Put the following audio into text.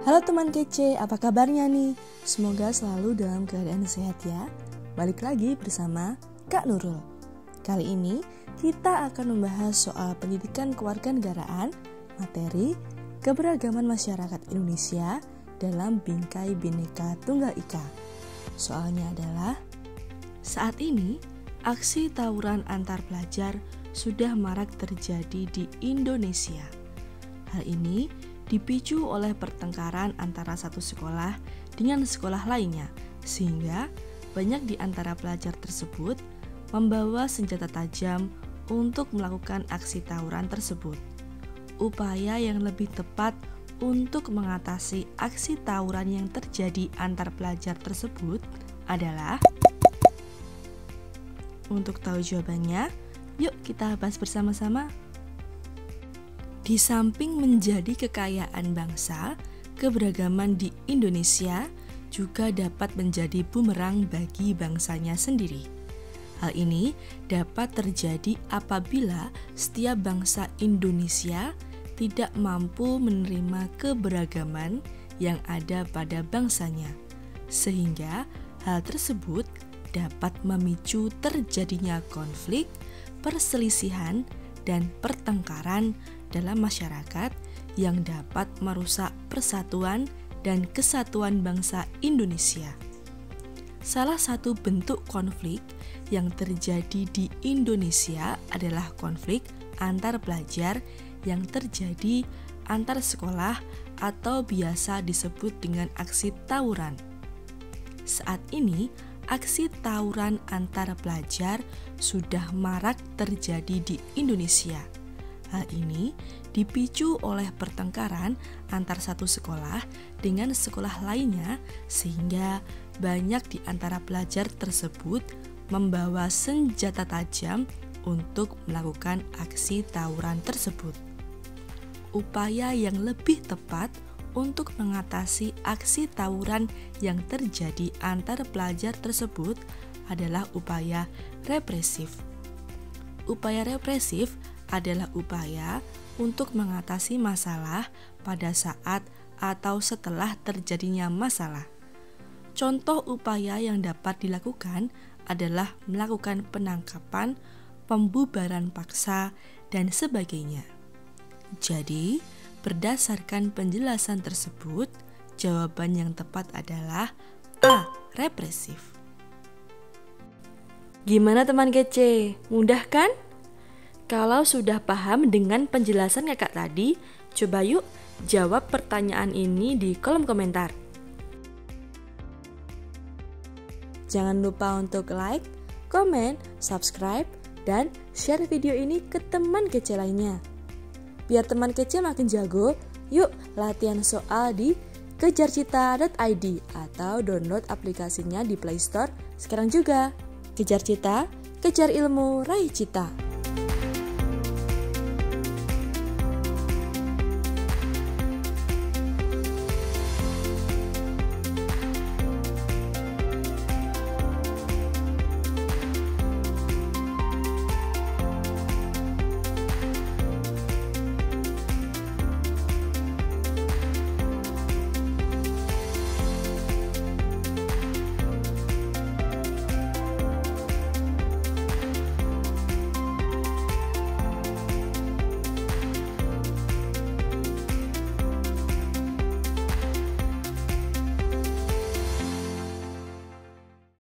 Halo teman kece, apa kabarnya nih? Semoga selalu dalam keadaan sehat ya. Balik lagi bersama Kak Nurul. Kali ini kita akan membahas soal pendidikan kewarganegaraan, materi keberagaman masyarakat Indonesia dalam bingkai Bhinneka Tunggal Ika. Soalnya adalah, saat ini aksi tawuran antar pelajar sudah marak terjadi di Indonesia. Hal ini dipicu oleh pertengkaran antara satu sekolah dengan sekolah lainnya, sehingga banyak di antara pelajar tersebut membawa senjata tajam untuk melakukan aksi tawuran tersebut. Upaya yang lebih tepat untuk mengatasi aksi tawuran yang terjadi antar pelajar tersebut adalah, untuk tahu jawabannya, yuk kita bahas bersama-sama. Di samping menjadi kekayaan bangsa, keberagaman di Indonesia juga dapat menjadi bumerang bagi bangsanya sendiri. Hal ini dapat terjadi apabila setiap bangsa Indonesia tidak mampu menerima keberagaman yang ada pada bangsanya, sehingga hal tersebut dapat memicu terjadinya konflik, perselisihan, dan pertengkaran dalam masyarakat yang dapat merusak persatuan dan kesatuan bangsa Indonesia. Salah satu bentuk konflik yang terjadi di Indonesia adalah konflik antar pelajar yang terjadi antar sekolah atau biasa disebut dengan aksi tawuran. Saat ini, aksi tawuran antar pelajar sudah marak terjadi di Indonesia. Hal ini dipicu oleh pertengkaran antar satu sekolah dengan sekolah lainnya, sehingga banyak di antara pelajar tersebut membawa senjata tajam untuk melakukan aksi tawuran tersebut. Upaya yang lebih tepat untuk mengatasi aksi tawuran yang terjadi antar pelajar tersebut adalah upaya represif. Upaya represif adalah upaya untuk mengatasi masalah pada saat atau setelah terjadinya masalah. Contoh upaya yang dapat dilakukan adalah melakukan penangkapan, pembubaran paksa, dan sebagainya. Jadi, berdasarkan penjelasan tersebut, jawaban yang tepat adalah A. Represif. Gimana teman kece? Mudah kan? Kalau sudah paham dengan penjelasan kakak tadi, coba yuk jawab pertanyaan ini di kolom komentar. Jangan lupa untuk like, komen, subscribe, dan share video ini ke teman kece lainnya. Biar teman kece makin jago, yuk latihan soal di kejarcita.id atau download aplikasinya di Play Store sekarang juga. Kejar Cita, kejar ilmu, raih cita.